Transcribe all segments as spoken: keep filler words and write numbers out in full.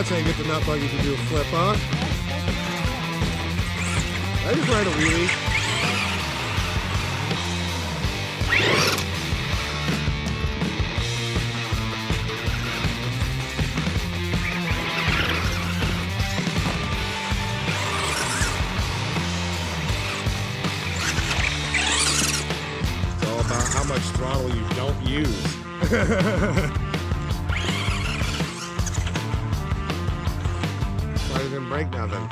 That's how you get the nut buggy to do a flip, huh? I just ride a wheelie. It's all about how much throttle you don't use. Why didn't break now then?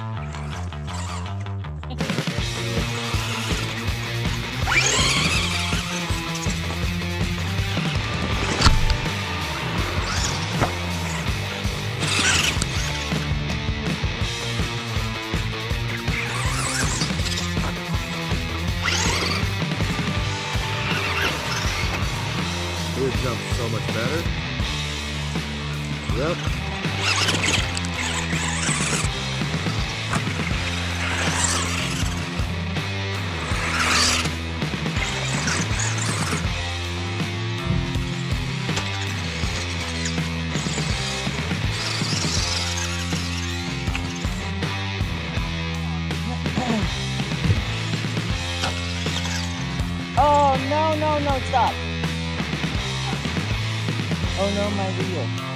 It jumps so much better. Yep. Oh, no, no, no, stop. Oh no, my wheel.